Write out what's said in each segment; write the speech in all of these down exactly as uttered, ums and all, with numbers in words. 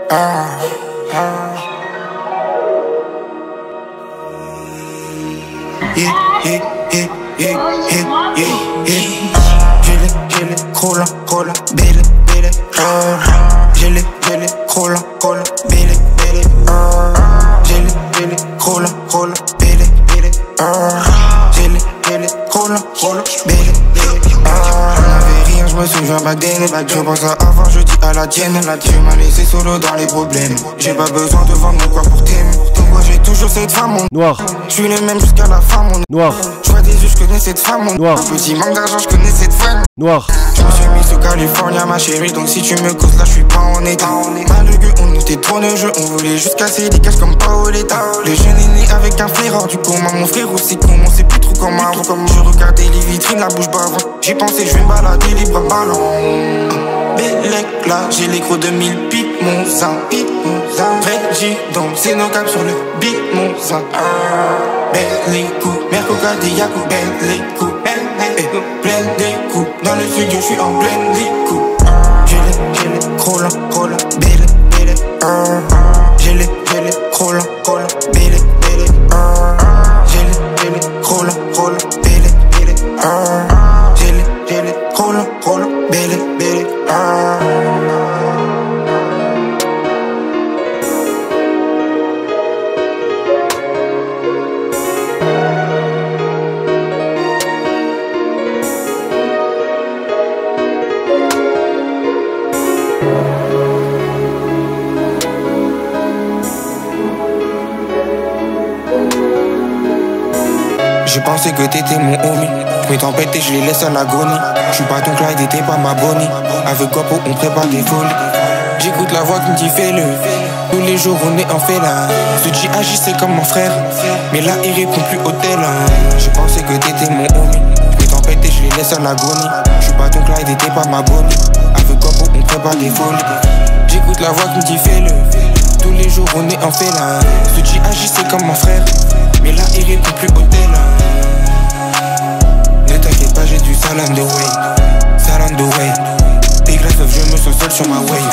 Ah, ah. Yeah, yeah, yeah, yeah, yeah, yeah, yeah. J'ai les, j'ai les, cola, cola, belle, belle. J'ai les, j'ai les, cola, cola, belle, belle. J'ai les, j'ai les, cola, cola, belle, belle. J'ai les, j'ai les, cola, cola, belle, belle. J'en rien, je me souviens back then. Je pense à avant, je dis à la tienne. Tu m'as laissé solo dans les problèmes. J'ai pas besoin de vendre mon corps pour t'aimer. Pourquoi j'ai toujours cette femme, mon noir. Je suis le même jusqu'à la fin, mon noir. Je vois des yeux, je connais cette femme, mon noir. Petit manque d'argent, je connais cette femme. Noir. Je me suis mis sous California, ma chérie. Donc si tu me causes là, je suis pas en état. Malheureux, on était trop jeu. On voulait juste casser des caches comme Paoletta. Le jeune est né avec un frère hors du commun. Mon frère aussi con, on sait plus trop comment avant. Comme je regardais les vitrines, la bouche bavante. J'ai pensé, je vais me balader les bras ballants. Bellec là, j'ai les gros de mille pipes, mon zin, pip, mon zin. Reggie, donc c'est nos caps sur le beat, mon zin. Belle les coups, Mercoca, Diaco, belle les coups. Plein des coups, dans le studio, je suis en plein des coups. J'ai les, j'ai les, cola, cola, belle, belle. J'ai les, j'ai les, cola, cola, belle, belle. J'ai les, j'ai les, cola, cola, belle, belle. J'ai les, j'ai les, cola, cola, belle, belle. J'ai pensé que t'étais mon homie. Mais tempêtes et je les laisse à l'agonie. J'suis pas ton Clyde et t'es pas ma Bonnie. Avec Guapo on prépare des folies. J'écoute la voix qui me dit fais-le. Tous les jours on est en fait là. Ce G agissait comme mon frère. Mais là il répond plus au tel. J'ai pensé que t'étais mon homie. Mais tempêtes et je les laisse à l'agonie. J'suis pas ton Clyde et t'es pas ma Bonnie. Avec Guapo on prépare des folies. J'écoute la voix qui me dit fais-le. Tous les jours on est en fait là. Ce G agissait comme mon frère. Mais là il répond plus au tel. Ne t'inquiète pas, j'ai du salam de way. Salam de way. Big life, je me sens seul sur ma wave.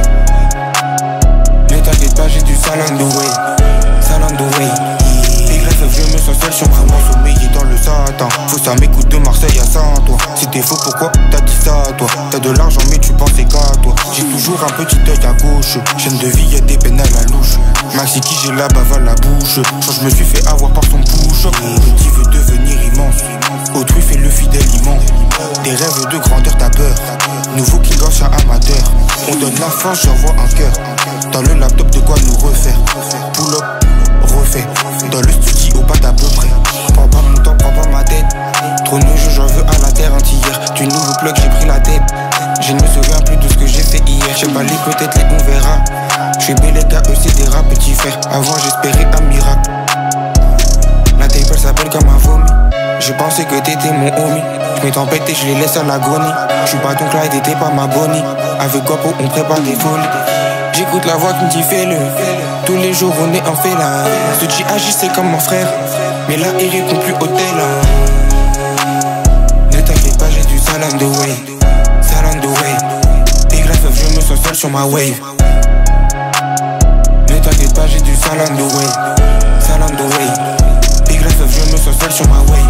Ne t'inquiète pas, j'ai du salam de way. Salam de way. Big life, je me sens seul sur ma wave. Sommeiller dans le satan. Faut ça m'écoute de Marseille à Saint-Toi. Si t'es faux, pourquoi t'as dit ça toi? T'as de l'argent mais tu pensais qu'à toi. J'ai toujours un petit œil à gauche. Chaîne de vie, y'a des peines à la louche. Maxi qui j'ai la bave à la bouche. Quand je me suis fait avoir par son push. Petit veut devenir immense. Autrui fait le fidèle immense. Des rêves de grandeur, t'as peur. Nouveau King of chat amateur. On donne la force, j'envoie un cœur. Dans le laptop de quoi nous refaire. Pull up, refait. Dans le studio, pas d'à peu près. Prends pas mon temps, prends pas ma tête. Trop de jeux, j'en veux à la terre entière. Du nouveau plug, j'ai pris la tête. Je ne me souviens plus de ce que j'ai fait hier. J'ai pas les peut-être les on verra. J'suis bel et eux c'est des rats petits frères. Avant j'espérais un miracle. La tape elle s'appelle comme un vomi. J'ai pensé que t'étais mon homie. J'mets tempête et je les laisse à l'agonie. J'suis pas ton Clyde et t'es pas ma Bonnie. Avec Guapo on prépare des folies. J'écoute la voix qui me dit fais-le. Tous les jours on est en fait là. Ce G agissait comme mon frère. Mais là il répond plus au tel. Ne t'inquiète pas, j'ai du salam de way. Salam de way. Big life, je me sens seul sur ma wave. Ne t'inquiète pas, j'ai du salam de way. Salam de way. Big life, je me sens seul sur ma wave.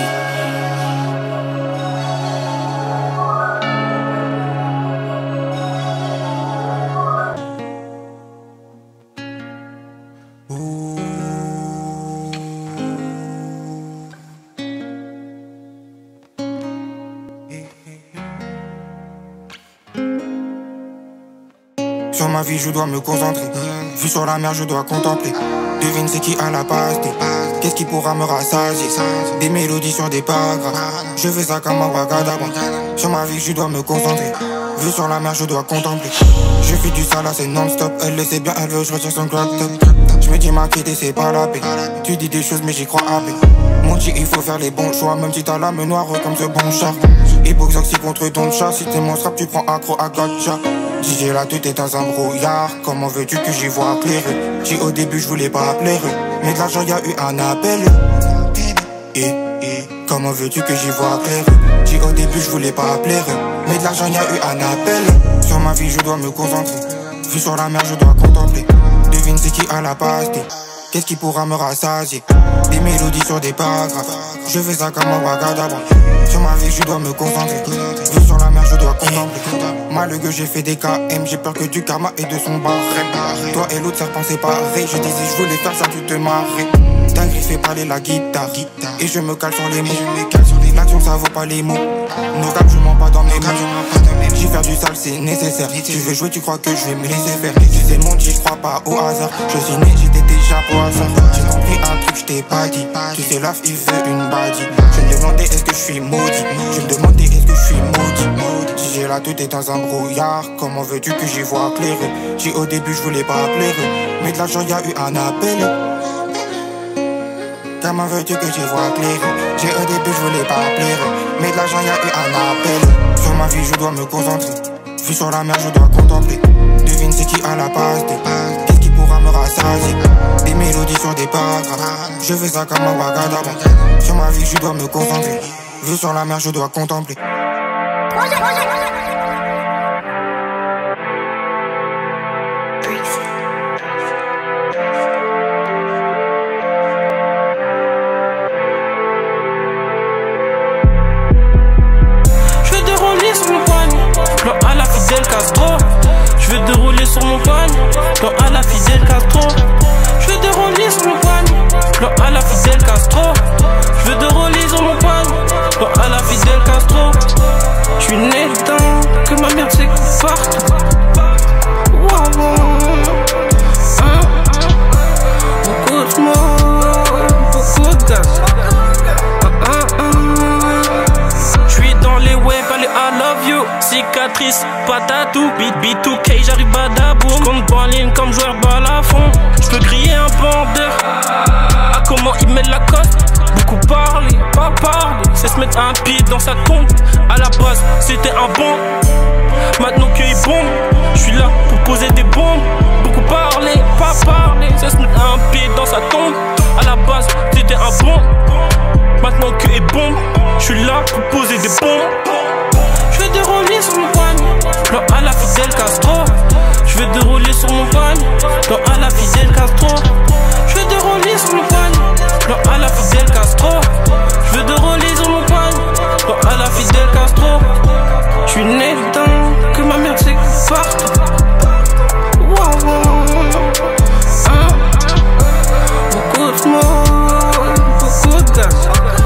Sur ma vie je dois me concentrer. Vue sur la mer je dois contempler. Devine c'est qui a la pastille. Qu'est-ce qui pourra me rassasier? Des mélodies sur des paragraphes. Je fais ça comme un wakadabra. Sur ma vie je dois me concentrer. Vue sur la mer je dois contempler. Je fais du sale c'est non-stop. Elle le sait bien, elle veut, je retire son crop top. Je me dis m'inquiéter c'est pas la paix. Tu dis des choses mais j'y crois à peine. Mon Dieu il faut faire les bons choix. Même si t'as l'âme noire comme ce bon chat. Hypoxoxy contre ton chat. Si t'es mon strap tu prends accro à gotcha. Si j'ai la tête est dans un brouillard. Comment veux-tu que j'y vois clair? Si au début je voulais pas appeler. Mais de l'argent y'a eu un appel. Et, et comment veux-tu que j'y vois clair? Si au début je voulais pas appeler. Mais de l'argent y'a eu un appel. Sur ma vie je dois me concentrer. Vu sur la mer, je dois contempler. Devine c'est qui a la pastille. Qu'est-ce qui pourra me rassasier? Des mélodies sur des paragraphes. Je fais ça comme un Ouagadabra. Sur ma vie, je dois me concentrer. Vu sur la mer, je dois contempler. Mal que j'ai fait des K M, j'ai peur que du karma et de son barème. Toi et l'autre serpent c'est pareil. Je disais je voulais faire ça, tu te marrais. Dingue, fait parler la guitare. Et je me cale sur les mots. L'action ça vaut pas les mots. Nos câbles, je mens pas dans mes mots. J'y faire du sale, c'est nécessaire. Tu veux jouer, tu crois que je vais me laisser faire. Tu sais le monde, j'y crois pas au hasard. Je suis né, j'étais déjà pour hasard. J'ai compris un truc, je t'ai pas dit. Tu sais, l'af, il veut une badie. Je me demandais est-ce que je suis maudit. Je me demandais est-ce que je suis maudit. Si j'ai la tout est dans un brouillard, comment veux-tu que j'y vois clair? J'ai au début, je voulais pas plaire. Mais de l'argent, y'a eu un appel. Comment veux-tu que j'y vois clair? J'ai au début je voulais pas plaire. Mais de l'argent y'a eu un appel. Sur ma vie je dois me concentrer. Vu sur la mer je dois contempler. Devine c'est qui a la pastille. Qu'est-ce qui pourra me rassasier? Des mélodies sur des paragraphes. Je fais ça comme un Ouagadabra. Sur ma vie je dois me concentrer. Vu sur la mer je dois contempler. Plan à la Fidel Castro. Je veux dérouler sur mon poigne. Plan à la Fidel Castro. Je veux dérouler sur mon poigne. Plan à la Fidel Castro. Je veux dérouler sur mon poigne. Plan à la Fidel Castro. Je suis né dedans, que ma mère c'est partout. Wow, wow. Hein? Beaucoup de mots, beaucoup de gaz. I love you, cicatrice, pas tatou. Beat B deux K, j'arrive badaboum. Compte en ligne comme joueur balafon. J'peux crier un bandeur. Ah, comment il met la cote? Beaucoup parler, pas parler. C'est se mettre un pied dans sa tombe. À la base, c'était un bon. Maintenant qu'il bombe, j'suis là pour poser des bombes. Beaucoup parler, pas parler. C'est se mettre un pied dans sa tombe. À la base, c'était un bon. Maintenant qu'il bombe, j'suis là pour poser des bombes. Je veux dérouler sur mon poigne. Plan à la Fidel Castro. Je veux dérouler sur mon poigne. Plan à la Fidel Castro. Je veux dérouler sur mon poigne. Plan à la Fidel Castro. Je veux dérouler sur mon poigne. Plan à la Fidel Castro. Je suis né dedans, que ma mère c'est partout. Wow, wow. Hein? Beaucoup de mots, beaucoup de gaz.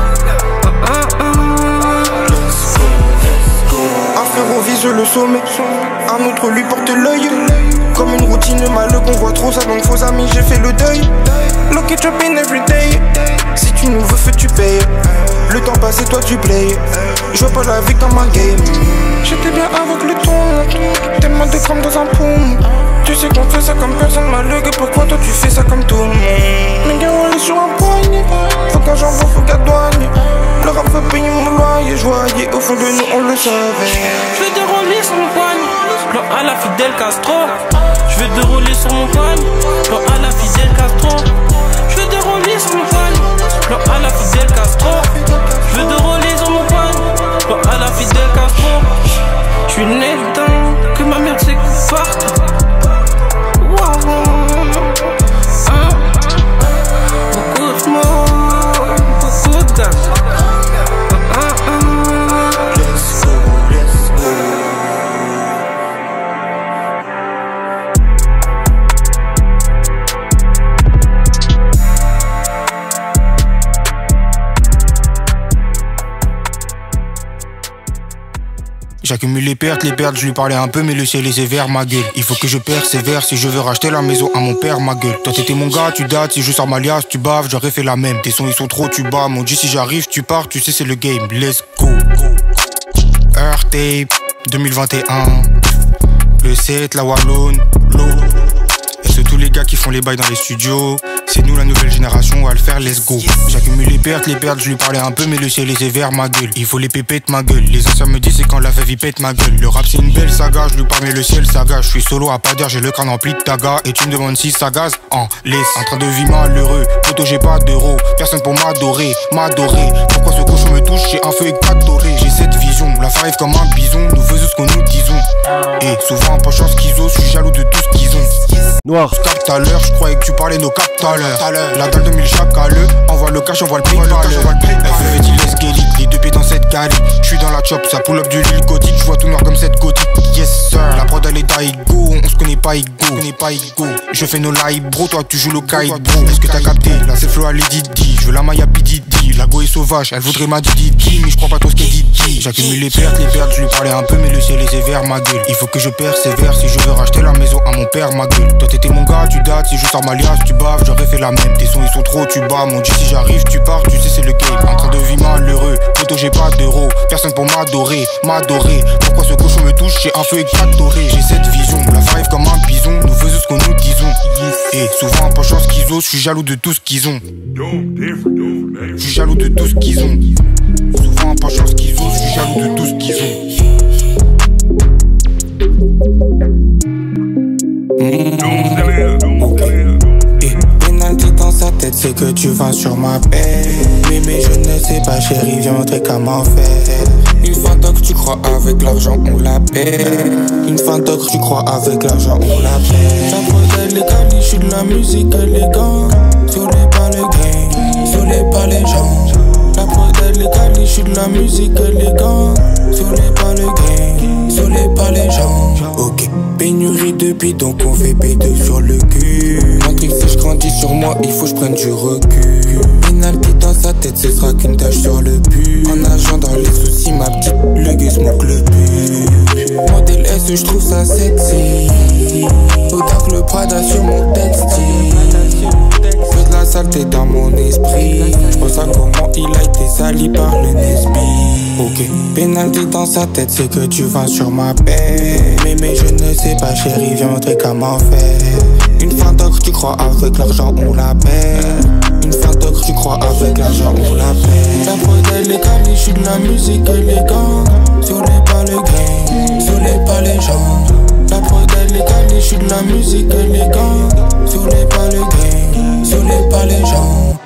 Frérot vise le sommet, un autre lui porte l'œil. Comme une routine mal qu'on voit trop ça, donc faux amis j'ai fait le deuil. Look it up in every day. Si tu nous veux feu tu payes. Le temps passé toi tu play. Je vois pas la vie comme un game. J'étais bien avec le ton. Tellement de crampes dans un poum. Tu sais qu'on fait ça comme personne m'a legué. Pourquoi toi tu fais ça comme tout le monde? Mes gars on est sur un poignet. Faut qu'un j'envoie, faut qu'à douane. Le rap veut payer mon loyer. Je voyais au fond de nous on le savait. Je veux dérouler sur mon poigne. Plan à la Fidel Castro. Je veux dérouler sur mon poigne. Plan à la Fidel Castro. Je veux dérouler sur mon poigne. Plan à la Fidel Castro. Je veux dérouler sur mon poigne. Plan à la Fidel Castro. Je suis né dedans, que ma mère c'est partout. Wow. Hein? Beaucoup de mots, beaucoup de gaz. J'accumule les pertes, les pertes, je lui parlais un peu mais le ciel est sévère ma gueule. Il faut que je persévère si je veux racheter la maison à mon père ma gueule. Toi t'étais mon gars, tu dates, si je sors ma liasse, tu baves, j'aurais fait la même. Tes sons ils sont trop, tu bats, mon G si j'arrive, tu pars, tu sais c'est le game, let's go. Earth Tape deux mille vingt et un. Le sept, la Wallone, l'eau. Et c'est tous les gars qui font les bails dans les studios. C'est nous la nouvelle génération, on va le faire, let's go. J'accumule les pertes, les pertes, je lui parlais un peu mais le ciel est sévère ma gueule. Il faut les pépettes ma gueule, les anciens me disent c'est quand la fève il pète ma gueule. Le rap c'est une belle saga, je lui parle mais le ciel saga. Je suis solo à pas dire, j'ai le crâne rempli de taga. Et tu me demandes si ça gaze, en laisse. En train de vivre malheureux, poto j'ai pas d'euros. Personne pour m'adorer, m'adorer. Pourquoi ce cochon me touche, j'ai un feu et pas doré. J'ai cette vision, la arrive comme un bison, nous faisons ce que nous disons. Et souvent pas chance qu'ils osent, je suis jaloux de tout ce qu'ils ont. Noir. Cap tout à l'heure, je croyais que tu parlais nos cap tout à l'heure. La dalle de mille chaque à l'heure, envoie le cash, envoie le paypal. F fait il laisse Kelly, les deux pieds dans cette cali. Je suis dans la chop, ça pull up du Lille gothique, je vois tout noir comme cette gothique. Yes sir, la prod elle est d'Aigo, on se connaît pas Igo, on connaît pas Igo. Je fais nos live bro, toi tu joues le kite bro. Est-ce que t'as capté, là c'est flow à Lady Di. Je veux la Maya P Diddy, la go est sauvage, elle voudrait ma Didi. Mais je crois pas trop ce qu'elle dit. J'accumule les pertes, les pertes, je lui parlais un peu mais le ciel est sévère ma gueule. Il faut que je persévère si je veux racheter la maison à mon père ma gueule. Toi t'étais mon gars, tu dates, si je sors ma liasse, tu baves, j'aurais fait la même. Tes sons ils sont trop, tu bats, mon dieu si j'arrive, tu pars, tu sais c'est le game. En train de vivre malheureux, photo j'ai pas d'euros, personne pour m'adorer, m'adorer. Pourquoi ce cochon me touche, j'ai un feu éclatoré. J'ai cette vision, la vibe comme un bison, nous faisons ce qu'on nous disons. Et souvent pas chance qu'ils osent, je suis jaloux de tout ce qu'ils ont. Je suis jaloux de tout ce qu'ils ont. Souvent pas chance qu'ils osent, je suis jaloux de tout ce qu'ils ont. Mmh. Okay. Et penalty dans sa tête, c'est que tu vas sur ma paix. Mais mais je ne sais pas chérie, viens montrer comment faire. Une fin d'ocre, tu crois avec l'argent on la paie. Une fin d'ocre, tu crois avec l'argent on la paie. La prod elle est quali, je suis de la musique élégante. Sur les pas le gang, sur les pas les gens. La prod elle est quali, je suis de la musique élégante. Sur les pas le gang, sur les pas les gens. Ok, pénurie de billes donc on fait B deux sur le cul. Malgré que je grandis sur moi, il faut que je prenne du recul. Penalty dans sa tête, ce sera qu'une tache sur le pull. En nageant dans les soucis, ma petite, le gueux smoke le pull. Modèle S, je trouve ça sexy. Autant que le Prada sur mon textile. Fais de la saleté dans mon esprit. J'pense à comment il a été sali par le Nesby. Ok, penalty dans sa tête, c'est que tu vas sur ma paix. Mais mais je ne sais pas chérie, viens montrer comment faire. Une fin d'ocre, tu crois avec l'argent on la paie. Une fin d'ocre, tu crois avec l'argent on la paie. La prod elle est quali, je suis de la musique élégante. Sur les pas le gang, sur les pas les gens. La prod elle est quali, je suis de la musique élégante. Sur les pas le gang, sur les pas les gens.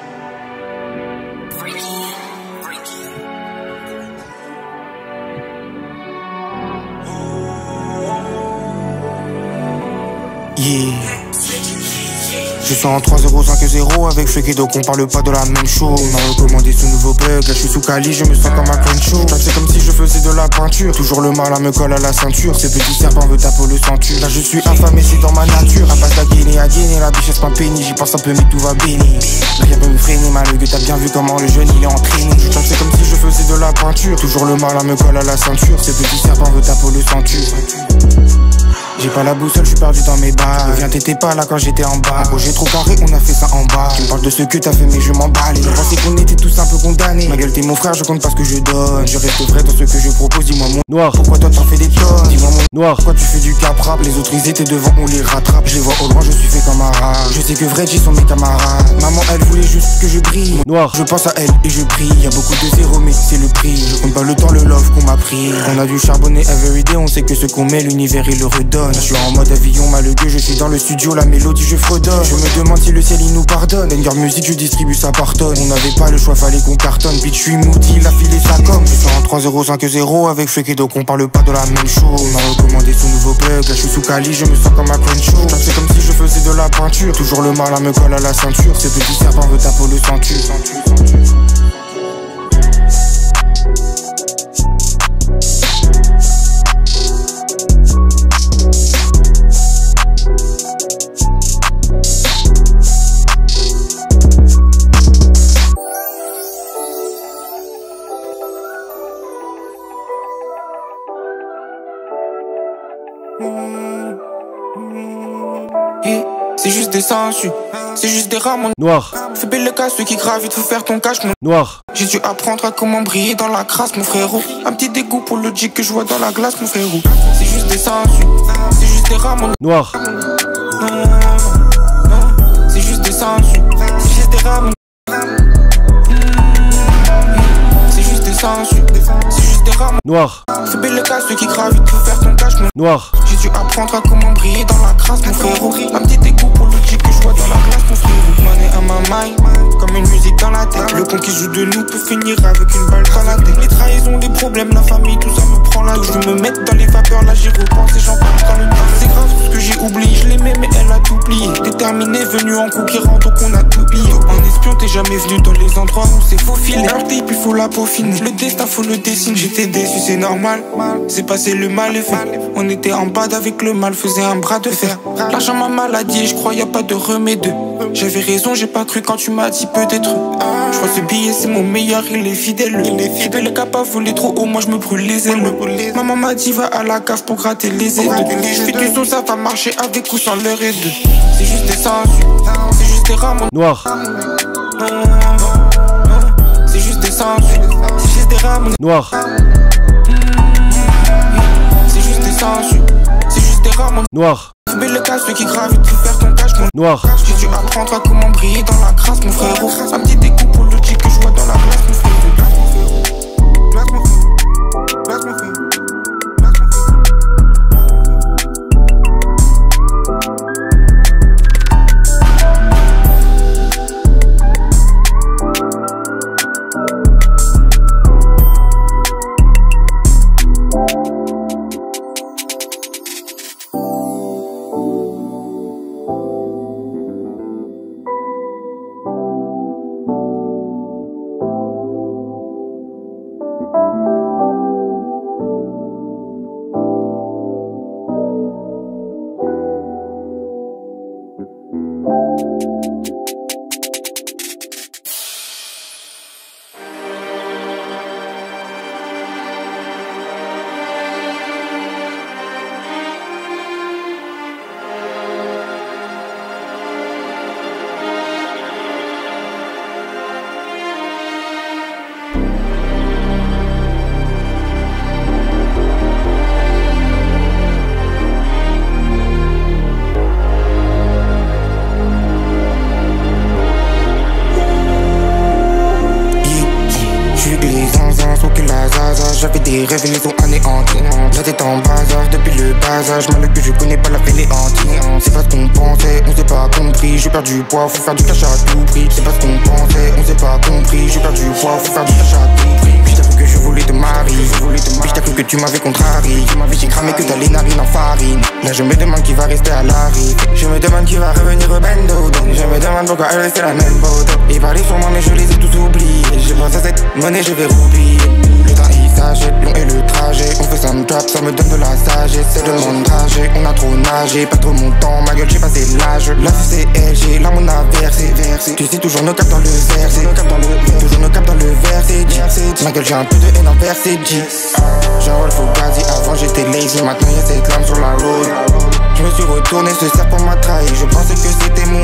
Yeah. Je suis en trois zéro cinq zéro avec Feuquet donc on parle pas de la même chose. On m'a recommandé ce nouveau bug, là je suis sous Cali, je me sens comme un clown show. C'est comme si je faisais de la peinture, toujours le mal à me colle à la ceinture. Ces petits serpents veulent taper le ceinture. Là je suis affamé, c'est dans ma nature. À base d'Aguiné à Guinée, la bichesse pas pénie. J'y pense un peu mais tout va béni. Rien peut me freiner, malgré t'as bien vu comment le jeune il est entraîné. Je c'est comme si je faisais de la peinture, toujours le mal à me colle à la ceinture. Ces petits serpents veulent taper le ceinture. J'ai pas la boussole, je suis perdu dans mes bas. Viens, t'étais pas là quand j'étais en bas. Oh, j'ai trop carré, on a fait ça en bas. Tu me parles de ce que t'as fait, mais je m'emballe. Je pensais qu'on était tous un peu condamnés. Ma gueule, t'es mon frère, je compte pas ce que je donne. Je reste vrai dans ce que je propose, dis-moi mon Noir. Pourquoi toi t'en fais des tonnes? Dis-moi mon Noir. Pourquoi tu fais du cap rap? Les autres ils étaient devant, on les rattrape. Je les vois au loin, je suis fait comme un rat. Je sais que vrai, j'y sont mes camarades. Maman, elle voulait juste que je brille. Noir. Je pense à elle et je prie. Y'a beaucoup de zéros, mais c'est le prix. Je compte pas le temps, le love qu'on m'a pris. On a du charbonner everyday, on sait que ce qu'on met, l'univers il le redonne. Je suis en mode avis. Malheureux, je suis dans le studio, la mélodie je fredonne. Je me demande si le ciel il nous pardonne. Banger musique, je distribue ça par tonne. On n'avait pas le choix, fallait qu'on cartonne. Bitch, je suis moody, la file et sa com. Je suis en trois zéro cinq zéro avec Feuquet donc on parle pas de la même chose. On m'a recommandé son nouveau bug, là je suis sous Cali, je me sens comme un clown show. C'est comme si je faisais de la peinture, toujours le mal à me colle à la ceinture. Ces petits serpents veulent taper le ceinture. Yeah. C'est juste des sensus, c'est juste des rames. Noir. Fais belle le cas, ceux qui gravitent, faut faire ton cash. Mon... Noir. J'ai dû apprendre à comment briller dans la crasse, mon frérot. Un petit dégoût pour le G que je vois dans la glace, mon frérot. C'est juste des sensus, c'est juste des rames. Noir. Non, non, c'est juste des sensus, c'est juste des rames. C'est juste des sensus, c'est juste des rames. Noir. Fais belle le cas, ceux qui gravitent, faut faire ton cash, mon... Noir. J'ai dû apprendre à comment briller dans la crasse, mon frérot. Un petit écho pour le G que je vois dans la glace, mon frérot. Money à ma mind, comme une musique dans la tête. Le con qui joue de nous peut finir avec une balle dans la tête. Les trahisons, les problèmes, la famille, tout ça me prends la douche, je veux me mettre dans les vapeurs, là j'y repense et j'en parle dans le temps. C'est grave tout ce que j'ai oublié, je l'aimais mais elle a tout plié. Déterminé, venu en conquérant, donc on a tout plié. En espion, t'es jamais venu dans les endroits où c'est faufilé. Un tape, il faut la peaufiner. Le destin, faut le dessiner. J'étais déçu, c'est normal. C'est passé le mal est fait. On était en bad avec le mal, faisait un bras de fer. L'argent m'a maladie, je crois y a pas de remède. J'avais raison, j'ai pas cru quand tu m'as dit peut-être. Je crois ce billet c'est mon meilleur, il est fidèle. Il est fidèle, le capable voler trop haut, moi je me brûle les ailes. Maman m'a dit va à la cave pour gratter les aides. Je fais du son, ça va marcher avec ou sans leur aide. C'est juste des sensus, c'est juste des rames. Noir. C'est juste des sensus, c'est juste des rames. Noir. C'est juste des sensus, c'est juste des rames. Noir. Mais le cas, ceux qui gravitent, tu faire ton cash, mon Noir. J'ai dû apprendre à comment briller dans la crasse, mon frérot. Un petit découp pour le G que je vois dans la place, mon frérot. Place, mon frérot. Place, mon frérot. J'avais des rêves et les ont anéantis. La tête en bazar depuis le bas âge. Mal que je connais pas la fainéantie. C'est pas ce qu'on pensait, on s'est pas compris. J'ai perdu poids, faut faire du cash à tout prix. C'est pas ce qu'on pensait, on s'est pas compris. J'ai perdu poids, faut faire du cash à tout prix. Puis t'as cru que je voulais te marier. Puis t'as cru que tu m'avais contrarié. J'ai cramé que t'as les narines en farine. Là je me demande qui va rester à l'arrivée. Je me demande qui va revenir au bendo. Je me demande pourquoi elle restait la même photo. Ils parlaient sur moi mais je les ai tous oubliés. J'ai pensé à cette monnaie, je vais roupiller. Le temps il s'achète, long est le trajet. On fait ça me trap, ça me donne de la sagesse. C'est le monde trajet, on a trop nagé. Pas trop mon temps, ma gueule j'ai passé l'âge. La C C L G, là mon a versé, versé. Tu sais toujours nos caps dans le verset. Toujours nos caps dans le verset. Ma gueule j'ai un peu de haine envers c'est G. Genre il faut gazi, avant j'étais lazy. Maintenant y'a cette lame sur la road. Je me suis retourné, ce serpent m'a trahi. Je pensais que c'était moi,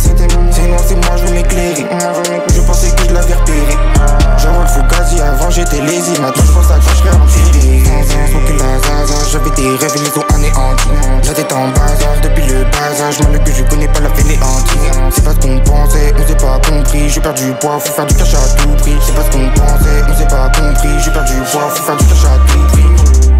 sinon c'est moi je m'éclairais. Je pensais que je l'avais repéré. Genre il faut gazi, avant j'étais lazy. Maintenant je pense à quand je serais empilé. Faut que la zaza, j'avais des rêves et les ont anéantis. La tête en bazar depuis le bas âge. Mal que je connais pas la fainéantie. C'est pas ce qu'on pensait, on s'est pas compris. J'ai perdu poids, faut faire du cash à tout prix. C'est pas ce qu'on pensait, on s'est pas compris. J'ai perdu poids, faut faire du cash à tout prix.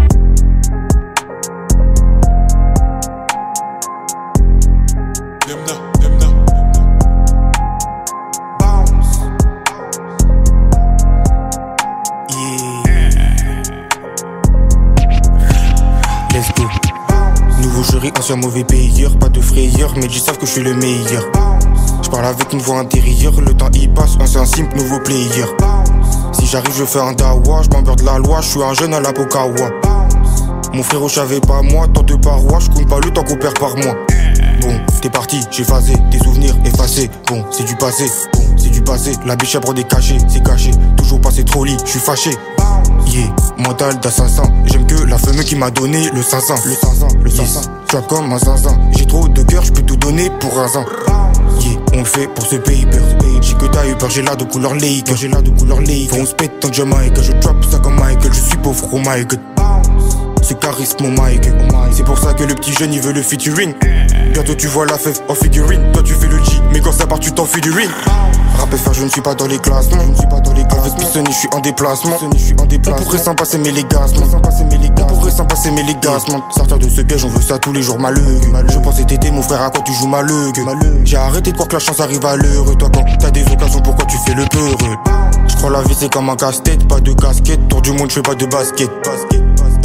Ancien mauvais payeur, pas de frayeur, mais ils savent que je suis le meilleur. Je parle avec une voix intérieure, le temps y passe, ancien simple, nouveau player. Si j'arrive je fais un dawa, je m'emmerde la loi, je suis un jeune à la Pokawa. Mon frérot j'avais pas moi, tant de parois, je compte pas le temps qu'on perd par mois. Bon, t'es parti, j'ai phasé, des souvenirs effacés. Bon, c'est du passé, bon, c'est du passé. La biche à des cachets, c'est caché. Toujours passé trop lit, je suis fâché. Yeah, mental d'assassin. J'aime que la femme qui m'a donné le cinq cents. Le cinq cents, le cinq cents. Yes. Comme un zinzin. J'ai trop de cœur, je peux tout donner pour un zin. Yeah, on le fait pour ce paper. J'ai que t'as eu peur, j'ai la de couleur lake. J'ai la de couleur lake. Faut on se pète tant que Jamaïque. Je drop ça comme Michael, je suis pauvre, oh my god. C'est charisme, mon Mike. C'est pour ça que le petit jeune il veut le featuring. Bientôt tu vois la fève en figurine. Toi tu fais le G, mais quand ça part tu t'enfuis du ring. Rap F R, je ne suis pas dans les classements. Je ne suis pas dans les classements. Avec Pissoni, je suis en déplacement. Je suis en déplacement. On pourrait s'en passer mais les gaz, on pourrait s'en passer mais les gaz. Sortir de ce piège, on veut ça tous les jours malheureux. Je pensais t'aider mon frère, à quoi tu joues malheureux. J'ai arrêté de croire que la chance arrive à l'heure. Toi quand t'as des occasions, pourquoi tu fais le peureux? Je crois la vie c'est comme un casse-tête, pas de casquette. Tour du monde, je fais pas de basket. basket, basket.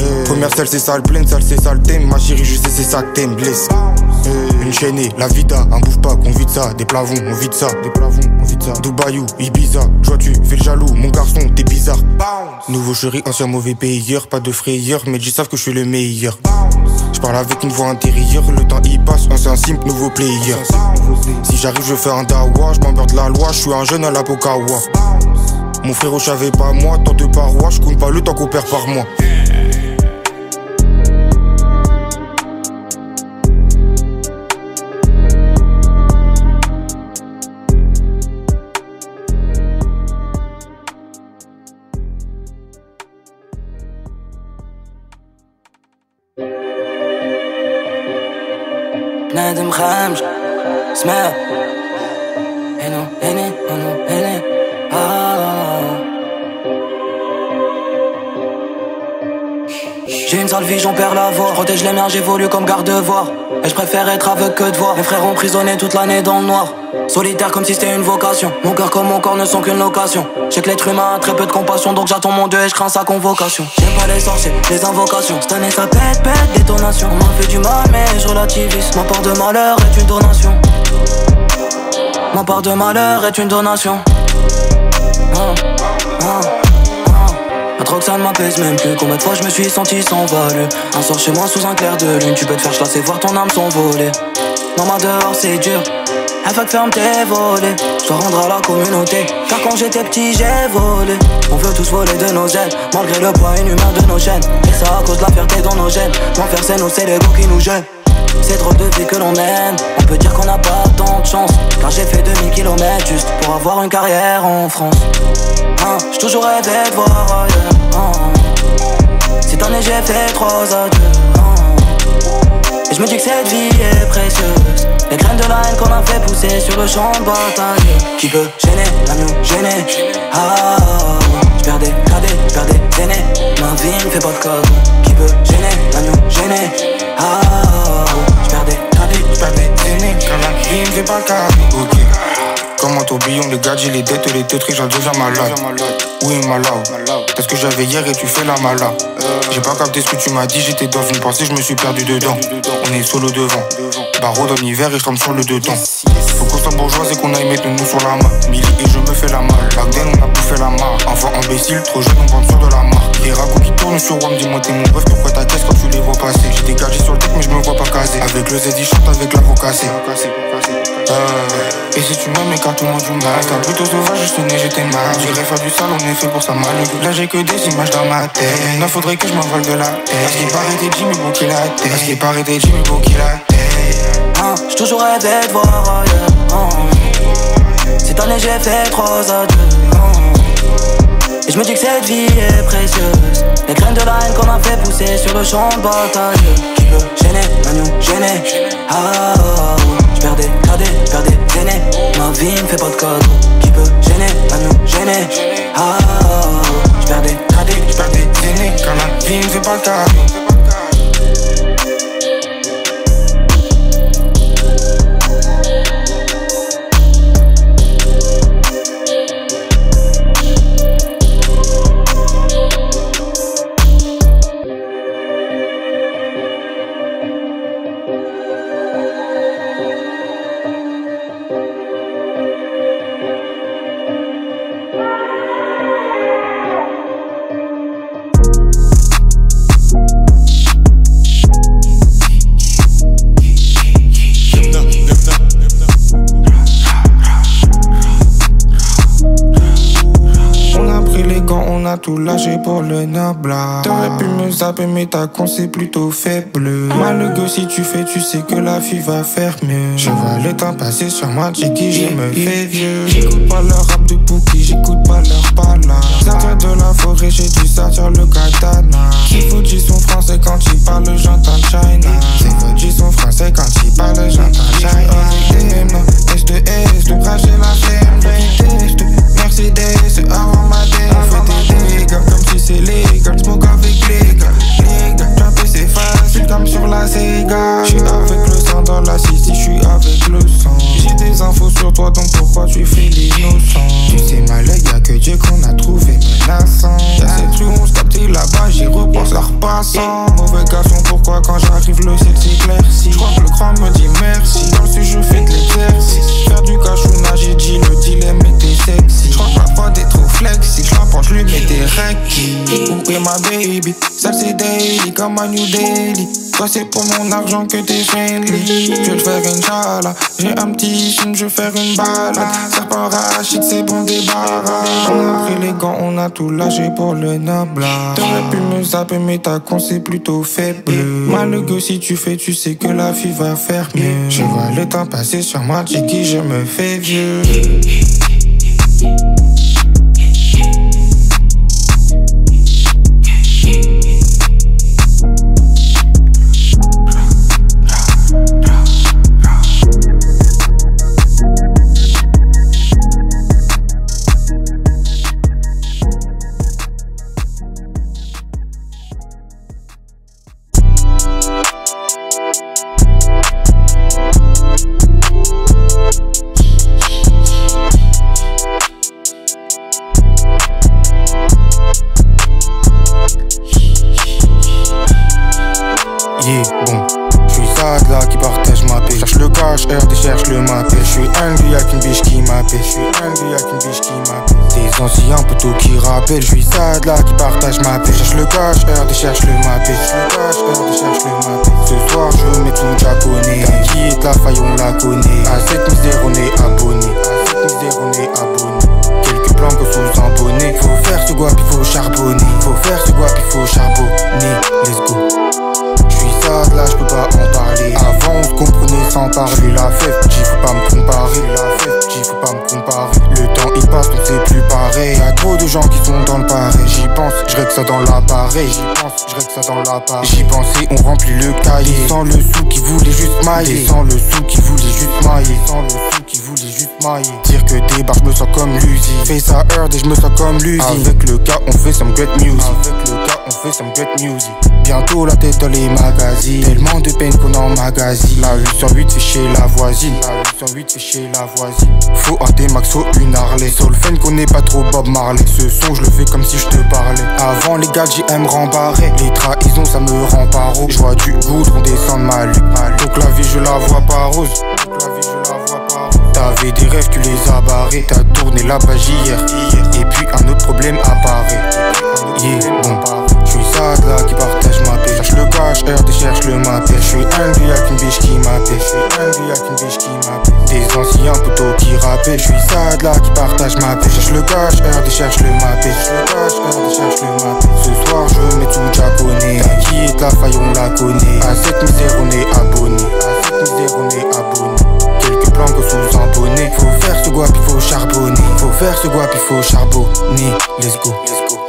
Commercial c'est sale pleine, sale c'est sale thème. Ma chérie je sais c'est ça que t'aimes, blesse. Une chaînée, la vida, un bouffe pas qu'on vide ça. Des plavons, on vide ça, des plavons, on vide ça. Dubaïou, Ibiza, toi tu fais le jaloux. Mon garçon, t'es bizarre. Nouveau chéri, ancien mauvais payeur. Pas de frayeur, mais ils savent que je suis le meilleur. Je parle avec une voix intérieure, le temps y passe, on un simple nouveau player. Si j'arrive je fais un dawa, je m'emmerde la loi, je suis un jeune à la Pokawa. Mon frérot savait pas moi, tant de parois, je compte pas le temps qu'on perd par mois. نادم خامج اسمع هنا هنا هنا هنا آه. J'ai une sale vie, j'en perds la voix. Protège les miens, j'évolue comme garde-voir. Et je préfère être aveugle que de voir. Mes frères emprisonnés toute l'année dans le noir. Solitaire comme si c'était une vocation. Mon cœur comme mon corps ne sont qu'une location. Je sais que l'être humain a très peu de compassion. Donc j'attends mon Dieu et je crains sa convocation. J'aime pas les sorciers, les invocations. Cette année ça pète, pète, détonation. On m'a fait du mal mais je relativise. Ma part de malheur est une donation. Ma part de malheur est une donation. ah, ah. La drogue ça ne m'apaise même plus. Combien de fois je me suis senti sans valeur. Un soir chez moi sous un clair de lune. Tu peux te faire chasser, voir ton âme s'envoler. Non ma dehors c'est dur. Elle fait que ferme tes volets. Je dois rendre à la communauté. Car quand j'étais petit j'ai volé. On veut tous voler de nos ailes. Malgré le poids inhumain de nos chaînes. Et ça à cause de la fierté dans nos gènes. L'enfer c'est nous, c'est l'ego qui nous gêne. C'est trop de vie que l'on mène. On peut dire qu'on n'a pas tant de chance. Car j'ai fait deux mille kilomètres juste pour avoir une carrière en France. hein, J'ai toujours rêvé de voir ailleurs. hein. Cette année j'ai fait trois adieux. hein. Et je me dis que cette vie est précieuse. Les graines de la haine qu'on a fait pousser sur le champ de bataille. Qui peut gêner, la nous gêner. Ah, je perds des cadets, je perds des aînés. Ma vie ne fait pas de cadeau. Qui peut gêner, la nous gêner. Ah, je perds des cadets, je perds des aînés. Car la vie ne fait pas le cadeau. Ok. Comme un tourbillon, les gadgets, les dettes, les teuteries, j'en deviens malade. Oui, malade. Parce que j'avais hier et tu fais la malade. J'ai pas capté ce que tu m'as dit, j'étais dans une pensée, je me suis perdu dedans. On est solo devant. Barreau dans l'hiver et je tombe sur le dedans. Faut qu'on soit bourgeois et qu'on aille mettre nous sur la main. Milly et je me fais la malle. Bagden, on a bouffé la marre. Enfant imbécile, trop jeune, on vend sur de la marque. Les ragots qui tournent sur WAM, dis-moi t'es mon rêve, pourquoi ta caisse quand tu les vois passer. J'ai des gadgets sur le tech, mais je me vois pas casé. Avec le Z, il chante avec la voix cassée. Euh, et si tu m'aimes, écarte-moi du mal. T'as plutôt sauvage, je tenais, j'étais mal. J'irais faire du sale, on est fait pour ça mal. Là j'ai que des images dans ma tête. Non, faudrait que je m'envole de la tête. Parce qu'il paraît des Jimmy bon qu'il a tête. Parce qu'il paraît des Jimmy bon qu'il a tête. hein, J'ai toujours rêvé de voir ailleurs. hein. Cette année j'ai fait trois adieux. hein. Et je me dis que cette vie est précieuse. Les graines de la haine qu'on a fait pousser sur le champ de bataille. Qui peut gêner, la nous gêner. Ah, je perds des cadets, je perds des aînés. Ma vie ne fait pas de cadeau. Qui peut gêner, la nous gêner. Ah, je perds des cadets, Je perds des aînés. Car la vie ne fait pas le cadeau. Tout lâché pour le nabla. T'aurais pu me zapper mais ta con c'est plutôt faible. Malheureux si tu fais tu sais que la fille va faire mieux. Je vois le temps passer sur moi, j'ai qui je me fais vieux. J'écoute pas leur rap de Pookie, j'écoute pas leur pala. Sortir de la forêt, j'ai dû sortir le katana. C'est foutu son français quand il parle, j'entends China. C'est foutu son français quand il parle, j'entends China. S de S, de cracher la flemme, de Mercedes, avant ma dé. Comme si c'est légal, smoke avec les gars. Les gars, trapper c'est facile comme sur la Sega. J'suis avec le sang dans la city, j'suis avec le sang. J'ai des infos sur toi donc pourquoi tu fais l'innocent. Tu sais malade, y'a que Dieu qu'on a trouvé menaçant. Y'a cette rue on se capte là-bas, j'y repense leur passant. baby. Ça c'est daily comme un New Daily. Toi c'est pour mon argent que t'es friendly. Je vais te faire une chala. J'ai un petit film, je vais faire une balade. Serpent rachid, c'est bon débarras. On a pris les gants, on a tout lâché pour le noble. T'aurais pu me zapper mais ta con c'est plutôt faible. Malheureux si tu fais, tu sais que la fille va faire mieux. Je vois le temps passer sur moi, Jiggy, je me fais vieux. Yeah, bon, je suis sad là qui partage ma paix. Cherche le cash, R D cherche le mappé. Je suis angry y'a qu'une biche qui m'appelle. Je suis angry y'a qu'une biche qui m'appelle. Des anciens poteaux qui rappellent. Je suis sad là qui partage ma paix. Cherche le cash, R D cherche le mappé. Cherche le cash, R D cherche le mappé. Ce soir je mets tout japonais. T'as qui est la faille on la connaît. À cette misère on est abonné. À cette misère on est abonné. Quelques plans que sous un bonnet. Faut faire ce guap, il faut charbonner. Faut faire ce guap, il faut charbonner. Let's go. Là je peux pas en parler. Avant on se comprenait sans parler. La fève, j'y faut pas me comparer. La fève, j'y faut pas me comparer. Le temps il passe, on sait plus pareil. Y'a trop de gens qui sont dans le pareil. J'y pense, je règle ça dans l'appareil. J'y pense, je règle ça dans l'appareil. J'y pensais, on remplit le cahier. Sans le sou qui voulait juste mailler. Sans le sou qui voulait juste mailler. Sans le sou qui voulait juste mailler. Dire que débarque, je me sens comme l'usine. Fais ça heard et je me sens comme l'usine. Avec le gars, on fait some great music. Avec le gars, on fait some great music. Bientôt la tête dans les magazines. Tellement de peine qu'on emmagasine. La huit cent huit fait chez la voisine. La huit cent huit fait chez la voisine. Faut un T-Max, faut une Harley. Solfen connaît pas trop Bob Marley. Ce son je le fais comme si je te parlais. Avant les gars J M rembarrés. Les trahisons ça me rend paro. Je vois du goudron descendre ma lutte. Donc la vie je la vois pas rose. Donc la vie je la vois pas rose. T'avais des rêves, tu les as barrés. T'as tourné la page hier. Et puis un autre problème apparaît. Yeah, bon. J'suis sad là qui partage ma paix. Cherche le cash, R D cherche le mappé. J'suis angry y'a qu'une biche qui m'appelle. J'suis angry y'a qu'une biche qui m'appelle. Des anciens poteaux qui rappellent. J'suis sad là qui partage ma paix. Cherche le cash, R D cherche le mappé. Cherche le cash, R D cherche le mappé. Ce soir je mets tout japonais. T'as qui est la faille on la connaît. À cette misère on est abonné. À cette misère on est abonné. Quelques plans que sous un bonnet. Faut faire ce guap, il faut charbonner. Faut faire ce guap, il faut charbonner. Let's go, let's go.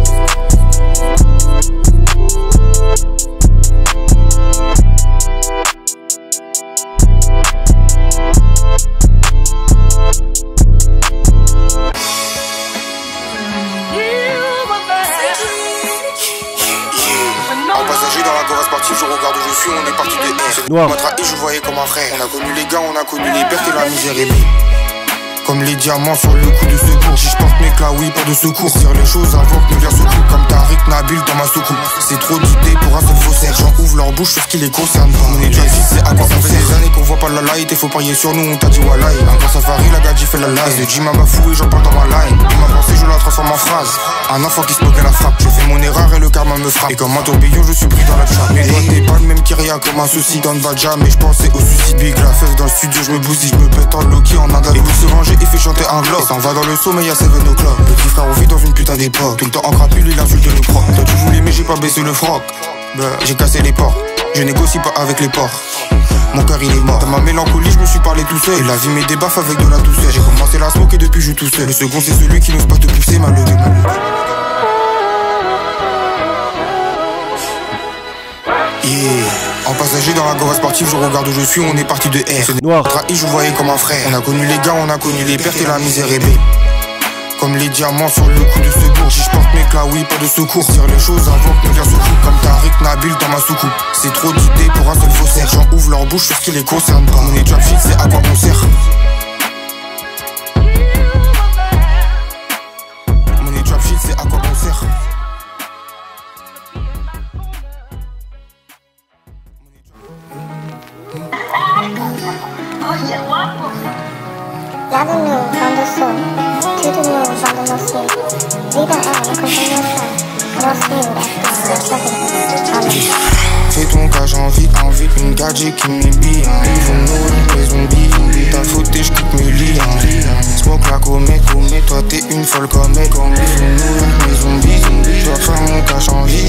Je regarde où je suis, on est parti de R. On m'a trahi, je voyais comme un frère. On a connu les gars, on a connu les pertes et la misère est belle. Comme les diamants sur le coup de secours. Si je porte mes clas, oui, pas de secours. Dire les choses avant que nous les secours. Comme Tariq Nabil dans ma soucoupe. C'est trop d'idées pour un seul faussaire. J'en ouvre leur bouche sur ce qui les concerne pas. On est déjà fixé à quoi ça fait des années qu'on voit pas la light. Et faut parier sur nous, on t'a dit wallahi. Un grand safari, la gadji fait la live. Le Jim m'a fou et j'en parle dans ma line. Il m'a pensé, je la transforme en phrase. Un enfant qui se moque à la frappe. J'ai fait mon erreur et le karma me frappe. Et comme un tourbillon, je suis pris dans la trappe. Mais toi, t'es pas le même qui rien comme un souci dans le Vadja. Mais je pensais au suicide. Big la fève dans le studio, je me bousille, je me pète en Loki en Inde. Et vous se ranger et fait chanter un globe. Et s'en va dans le sommeil à sept o'clock. Petit frère, on vit dans une putain d'époque. Tout le temps en crapule, il insulte le proc. Toi, tu voulais, mais j'ai pas baissé le froc. J'ai cassé les portes. Je négocie pas avec les porcs. Mon cœur il est mort. Dans ma mélancolie, je me suis parlé tout seul. Et la vie met des baffes avec de la douceur. J'ai commencé la smoke et depuis je suis tout seul. Le second, c'est celui qui n'ose pas te pousser, malheureux. Yeah. En passager dans la gora sportive, je regarde où je suis, on est parti de R. Noir. Trahi, je voyais comme un frère. On a connu les gars, on a connu les pertes et la misère est belle. Comme les diamants sur le coup de secours. Si je porte mes clas, oui, pas de secours. Dire les choses avant que nous les secours. Comme Tariq Nabil dans ma soucoupe. C'est trop d'idées pour un seul faussaire. J'en ouvre leur bouche sur ce qui les concerne pas. Mon job shit, c'est à quoi on sert. Mon job shit, c'est à quoi on sert. Lá do meu, quando eu sou, tudo meu, quando eu não sei. Vida é uma continuação, Fais ton cas, j'ai envie, envie, une gadget qui m'ébille. Ils vont nourrir les zombies. Ta faute et j'quitte mes lits. Smoke la comète, comète, toi t'es une folle comète. Ils vont nourrir les zombies. Je dois faire mon cash en vie.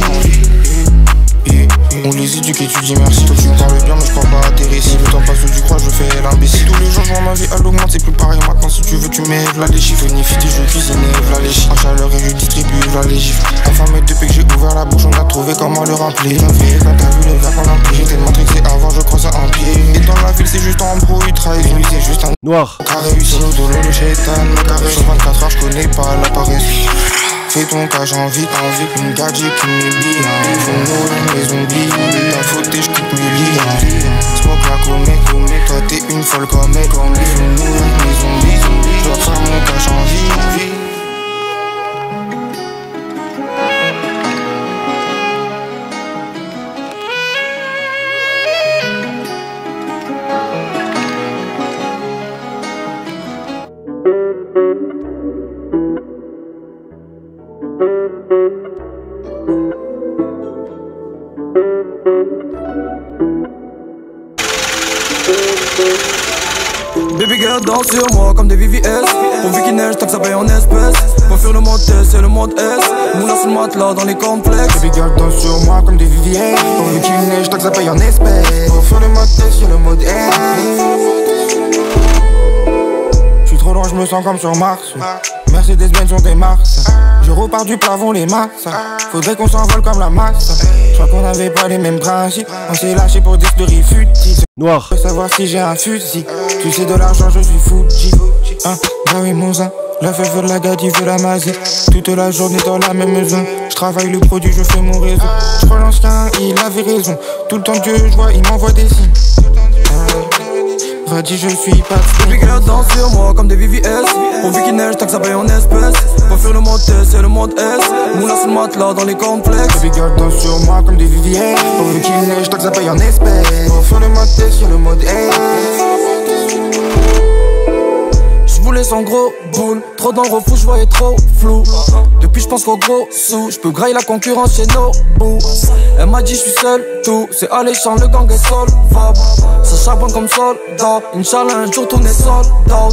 On les éduque et tu dis merci. Toi tu me parles bien mais je crois pas à tes récits. Le temps passe où tu crois je fais l'imbécile. Tous les jours je vois ma vie elle augmente. C'est plus pareil maintenant si tu veux tu m'élèves là les chiffres. Nifty je cuisine là les chiffres. En chaleur et je distribue là les gifs. Affamé depuis que j'ai ouvert la bouche. On a trouvé comment le remplir. T'as vu quand t'as vu le verre qu'on emplit. J'étais matrixé avant je crois ça en pied. Et dans la ville c'est juste embrouille. Trahison lui c'est juste un noir. Carré solo dolo le chétan. Le carré sur vingt-quatre heures je connais pas la paresse. Fais ton cas, j'ai envie, envie, une gadget qui m'ébille. Ils vont nourrir les zombies. Ta faute et j'quitte mes lits. Smoke la comète, comète, toi t'es une folle comète. Ils vont nourrir les zombies. Je dois faire mon cash en vie. Baby girl danse sur moi comme des V V S. Pourvu qu'il neige, tant que ça paye en espèces. Pas faire le monde T, c'est le monde S. Moulin sur le matelas dans les complexes. Baby girl danse sur moi comme des V V S. Pourvu qu'il neige, tant que ça paye en espèces. Pour faire le mode T, c'est le mode S. J'suis trop loin, j'me sens comme sur Mars. Mercedes-Benz on démarche. Je repars du plafond les masses. Faudrait qu'on s'envole comme la masse. J'crois qu'on avait pas les mêmes principes. On s'est lâché pour des stories futiles. Noir. Je veux savoir si j'ai un fusil. Tu sais de l'argent je suis Fuji. Hein, bah oui mon zin. La feuille veut de la gadi, veut la magie. Toute la journée dans la même zone. Je travaille le produit, je fais mon réseau. Je crois l'ancien, il avait raison. Tout le temps que je vois, il m'envoie des signes. Radis, je suis pas. Baby girl danse sur moi comme des V V S. Pourvu qu'il neige, tant que ça paye en espèces. Pas faire le monde T, c'est le monde S. Moulin sur le matelas dans les complexes. Baby girl danse sur moi comme des V V S. Pourvu qu'il neige, tant que ça paye en espèces. Pour faire le mode T, sur le mode S. J'voulais son gros boule, trop dans le refou, j'voyais trop flou. Depuis j'pense qu'au gros sous, j'peux grailler la concurrence chez nos bouts. Elle m'a dit j'suis seul, tout, c'est alléchant, le gang est solvable. Ça charbonne comme soldat, Inch'Allah un jour tourner soldat.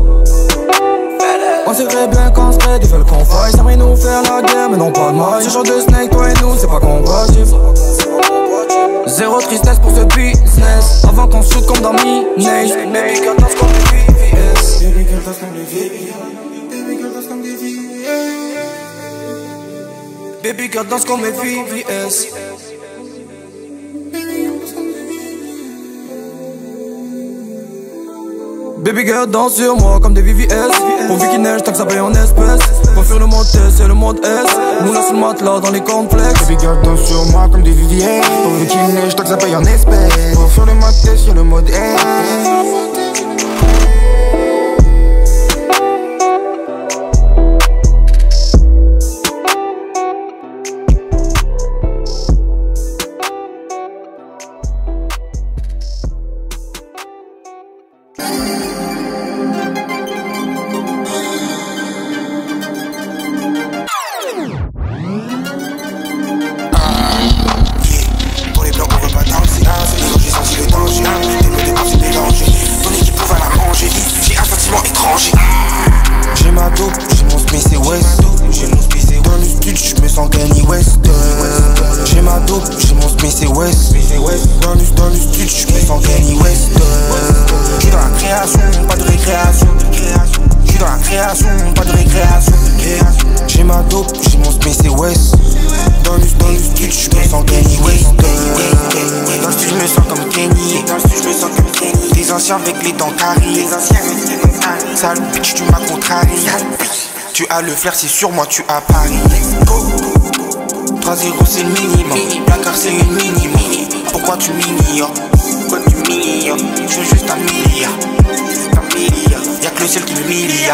On sait bien qu'on se raid, il fait le convoi. Ils aimeraient nous faire la guerre, mais non pas de mal. Ce genre de snake, toi et nous, c'est pas compatible. Zéro tristesse pour ce business, avant qu'on shoot comme dans Minage. Baby girl danse comme des V V S. Baby girl danse comme des V V S. Baby girl danse comme des V V S. Baby girl danse comme mes V V S. Baby girl danse sur moi comme des V V S. Pourvu qu'il neige, tant que ça paye en espèces. Pas faire le monde T, c'est le monde S. Moulin sur le matelas dans les complexes. Baby girl danse sur moi comme des V V S. Pourvu qu'il neige, tant que ça paye en espèces. Pour faire le mode T, sur le mode S. J'ai ma dope, j'ai mon Smith et West. Dans le studio, je me sens Kanye West. J'ai ma dope, j'ai mon Smith et West. Dans le, dans le studio, je me sens Kanye West. J'suis dans la création, pas de récréation. J'suis dans la création, pas de récréation. J'ai ma dope, j'ai mon Smith et West. Dans le, dans le studio, je me sens Kanye West. Dans le studio, je me sens comme Kanye. Dans le studio, je me sens comme Kanye. Les anciens avec les dents carrées. Les anciens avec les dents carrées. Sale bitch, tu m'as contrarié. Tu as le flair, c'est sur moi, tu as parié. trois zéro c'est le minimum. La carte c'est une minimum. Pourquoi tu m'ignores? Pourquoi tu m'ignores? Je suis juste un milliard. Un milliard. Y'a que le ciel qui m'humilie.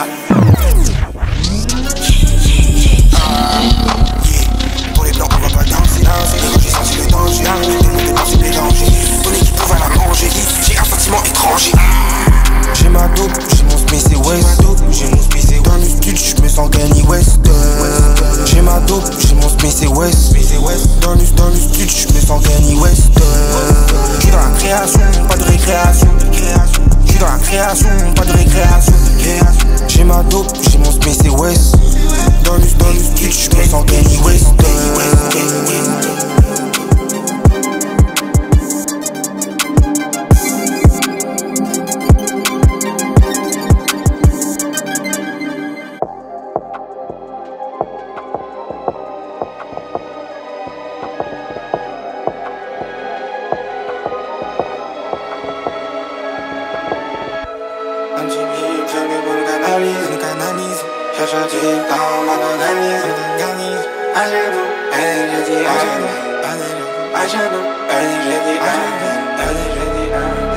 Pour les blancs, on va pas danser. J'ai senti le danger. Tout le monde est passé mélangé. Ton équipe va la manger. J'ai un sentiment étranger. J'ai ma dope, j'ai mon Smith et West. J'ai mon Smith et West. Dans le studio, je me sens Kanye West. J'ai ma dope, j'ai mon Smith et West. création, pas de récréation. J'ai ma dope, j'ai mon Smith et West. Dans le, dans le street, je me sens Kanye West. Un petit bip, je me boule, canalise, me canalise. Cherche un type dans ma organise, organise. Un genou, allez, j'ai dit un genou, un genou, allez, j'ai dit un genou, allez, j'ai dit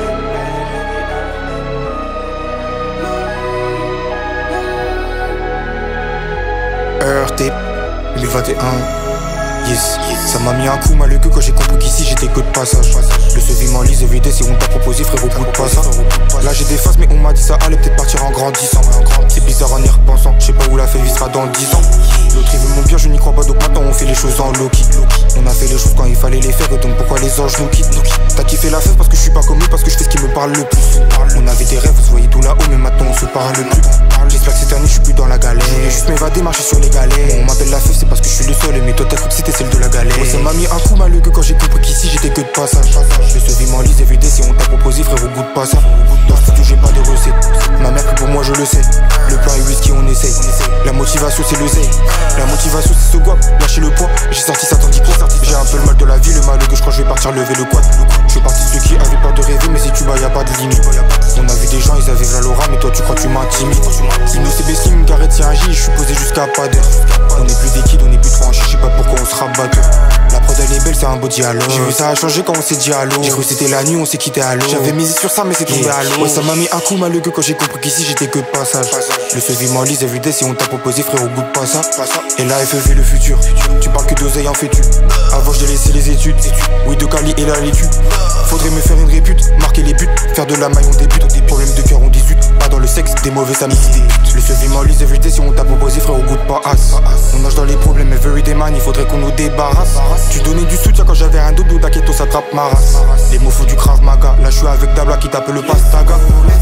un genou. Heurté, deux mille vingt et un. Yes, ça m'a mis un coup mal au cul quand j'ai compris qu'ici j'étais que de passage. Le sevi m'enlise éviter si on t'a proposé frérot goûte pas ça. Là j'ai des faces mais on m'a dit ça allait peut-être partir en grandissant. C'est bizarre en y repensant, je sais pas où la feuille sera dans dix ans. L'autre il veut mon bien, je n'y crois pas donc maintenant on fait les choses en Loki. On a fait les choses quand il fallait les faire et donc pourquoi les anges nous quittent. T'as kiffé la fête parce que je suis pas comme eux, parce que je fais ce qui me parle le plus. On avait des rêves, vous se voyez tout là-haut mais maintenant on se parle plus. J'espère que cette année je suis plus dans la galère. Je voulais juste m'évader, marcher sur les galets. On m'appelle la feuille c'est parce que je suis le seul mais toi ta faute c'était celle de la galère. Ouais, ça m'a mis un coup malheureux quand j'ai compris qu'ici j'étais que de passage. Le sevi m'enlise éviter si on t'a proposé frérot goûte pas ça. Dans le studio j'ai pas de recette. Ma mère que pour moi je le sais. Le plan est whisky on essaye. La motivation c'est le zay. La motivation c'est ce guap. Lâcher le poids, j'ai sorti ça tandis quoi. J'ai un peu le mal de la vie, le mal que je crois que je vais partir lever le quad. Je suis parti de ceux qui avaient peur de rêver mais si tu bats y'a pas de limite. On a vu des gens ils avaient Valora mais toi tu crois que tu m'intimides. Ino c'est Bessim, une carrette c'est un J, je suis posé jusqu'à pas d'heure. On est plus des kids, on est plus tranchés, je sais pas pourquoi on se rabat. La prod elle est belle, c'est un beau dialogue. J'ai vu ça a changé quand on s'est dit allô. J'ai cru c'était la nuit, on s'est quitté à l'eau. J'avais misé sur ça mais c'est tombé à l'eau. Ouais ça m'a mis un coup malheureux quand j'ai compris qu'ici j'étais que de passage. Le sevi m'enlise everyday si on t'a proposé frérot goûte pas ça. Et là F V le futur, tu parles que d'oseille en fais-tu. Avant je laissé les études, oui de Cali et là l'écu. Faudrait me faire une répute, marquer les buts, faire de la maille on débute. Des problèmes de cœur on dix-huit, pas dans le sexe, des mauvais amis. Le sevi m'enlise everyday si on t'a proposé frérot goûte pas as. On nage dans les problèmes everyday man, il faudrait qu'on nous débarrasse. Tu donnais du soutien quand j'avais un dodo, t'inquiète ça trappe ma race. Les mots font du Krav Maga, là je suis avec Dabla qui tape le pastaga.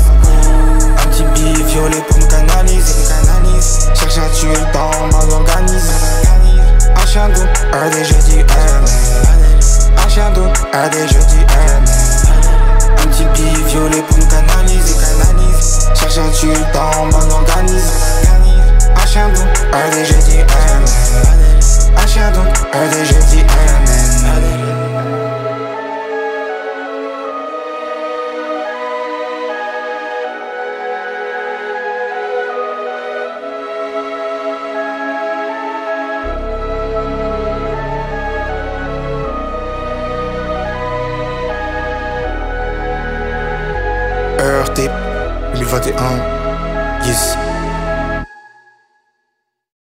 Un petit bif violet pour me canaliser, canalise. Cherche un tuer dans ma organise. Un chien d'eau, un des jeudis, un Un chien d'eau, un des jeudis, un Un petit bif violet pour me canaliser, canalise. Cherche un tuer dans ma organise. Un chien d'eau, un des jeudis, un Un chien d'eau, un des jeudis, un Heurté, deux mille vingt et un. Yes.